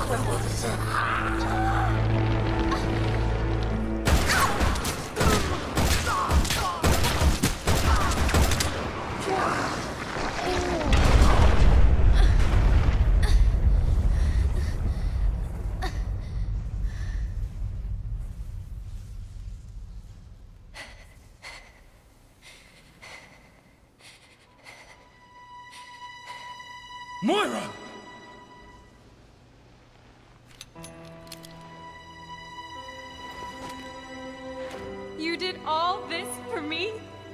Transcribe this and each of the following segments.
Moira! You did all this for me?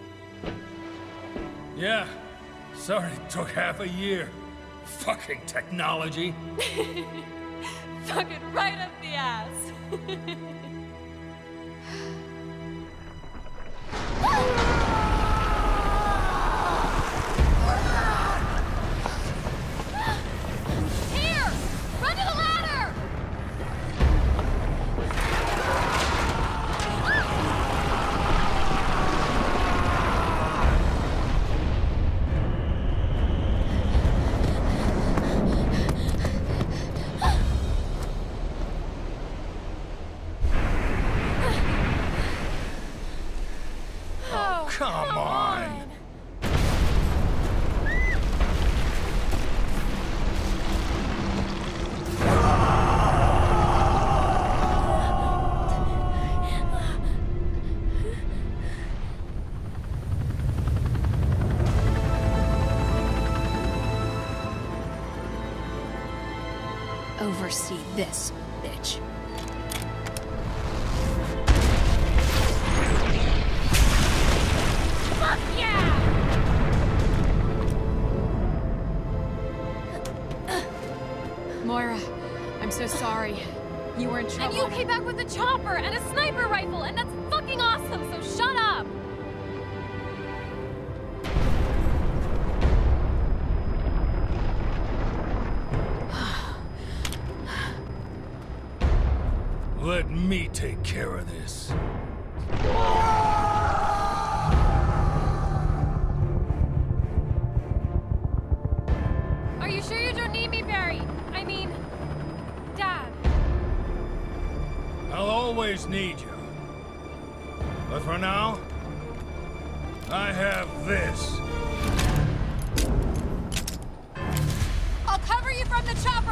Yeah. Sorry it took half a year. Fucking technology. Fucking right up the ass. Come on! Oversee this, bitch. Fuck yeah! Moira, I'm so sorry. You were in trouble. And you came back with a chopper and a sniper rifle, and that's fucking awesome, so shut up! Let me take care of this. Are you sure you don't need me, Barry? I mean, Dad. I'll always need you. But for now, I have this. I'll cover you from the chopper!